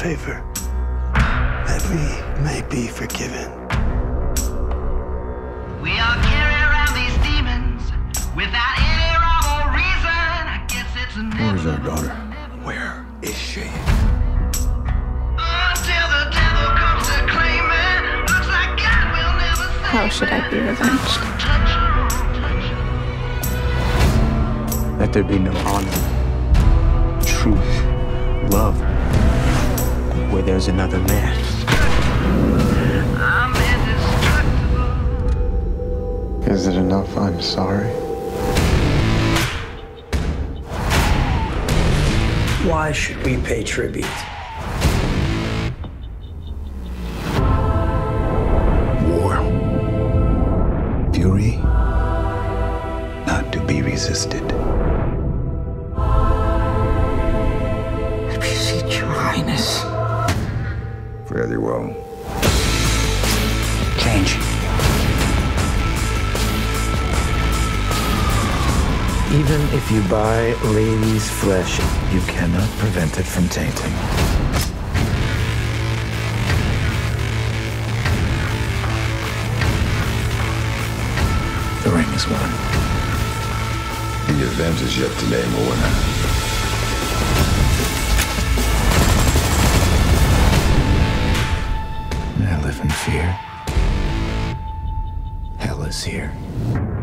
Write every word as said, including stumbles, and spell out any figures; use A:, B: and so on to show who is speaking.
A: favor, that we may be forgiven.
B: We all carry around these demons without any rhyme or reason. I guess it's a never.
C: Where's our daughter?
A: Where is she?
B: Until the devil comes to claim it, looks like God will never save.
D: How should I be revenged?
C: Let there be no honor, truth, love, where there's another man.
B: I'm indestructible.
A: Is it enough I'm sorry?
E: Why should we pay tribute?
F: War. Fury. Not to be resisted.
E: I beseech your highness.
F: Fairly well.
E: Change.
G: Even if you buy lady's flesh, you cannot prevent it from tainting. The ring is won.
F: The event is yet to name a winner.
G: I live in fear. Hell is here.